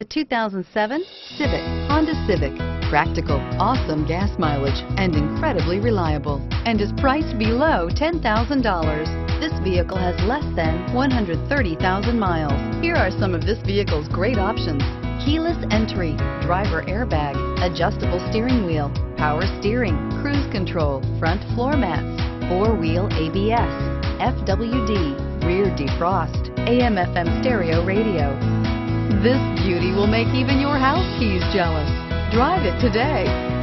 The 2007 Civic, Honda Civic. Practical, awesome gas mileage, and incredibly reliable, and is priced below $10,000. This vehicle has less than 130,000 miles. Here are some of this vehicle's great options: keyless entry, driver airbag, adjustable steering wheel, power steering, cruise control, front floor mats, four-wheel ABS, FWD, rear defrost, AM/FM stereo radio. This beauty will make even your house keys jealous. Drive it today.